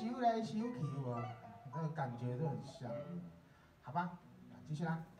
修来修去，我那个感觉都很像，好吧？继续啦。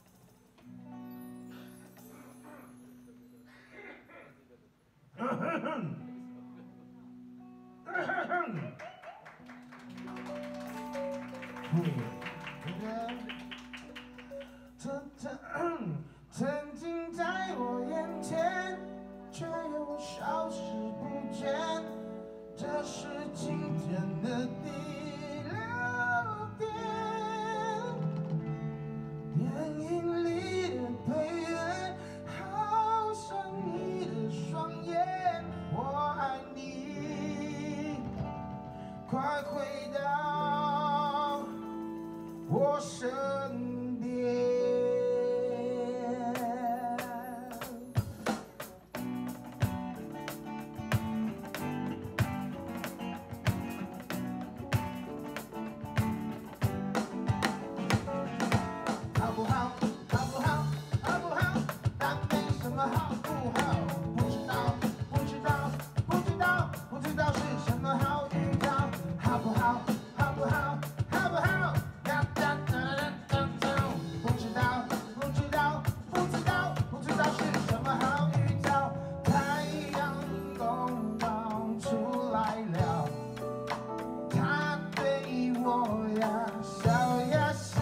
曾经在我眼前，却又消失不见。这是今天的第6点。电影里的配乐，好像你的双眼。我爱你，快回到我身边。好不好？好不好？好不好？但没什么好不好？不知道，不知道，不知道，不知道是什么好预兆？好不好？好不好？好不好？哒哒哒哒哒哒。不知道，不知道，不知道，不知道是什么好预兆？太阳公公出来了，他对我呀笑呀笑。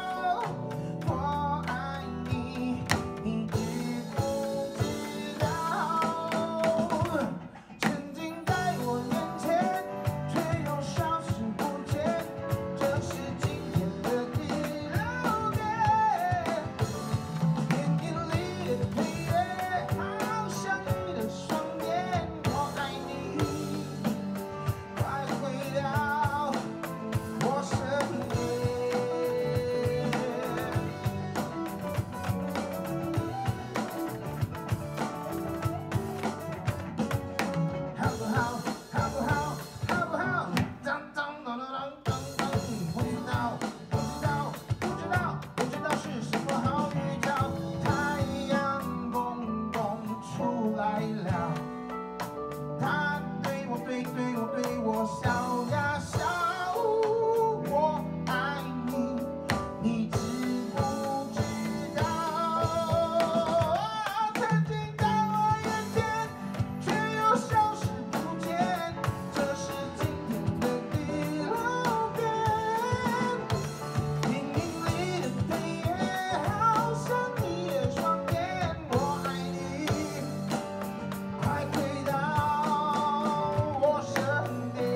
对我笑呀笑，我爱你，你知不知道？曾经在我眼前，却又消失不见。这是今天的第6点。电影里的配乐，好像你的双眼。我爱你，快回到我身边。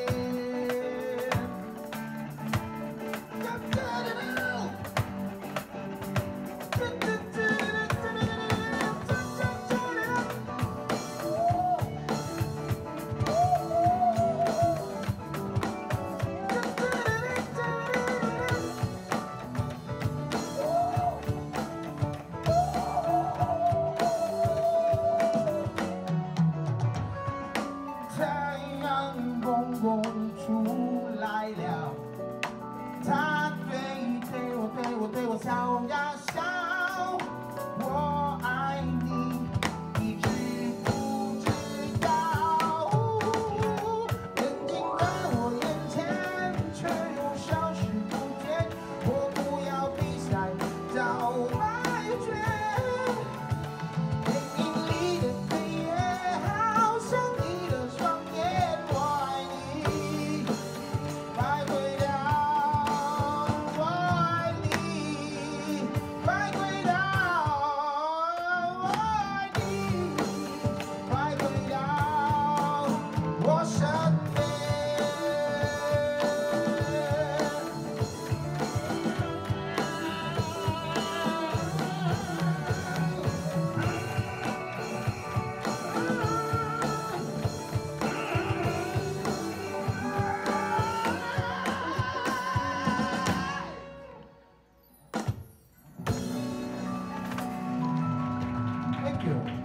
太阳公公出来了，他对我笑呀笑。我爱你，你知不知道？曾经在我眼前，却又消失不见。我不要比赛，找白卷。电影里的配乐，好像你的双眼。我爱你，快回到，我爱你，快回到，我爱你，快回到我身边。Thank you.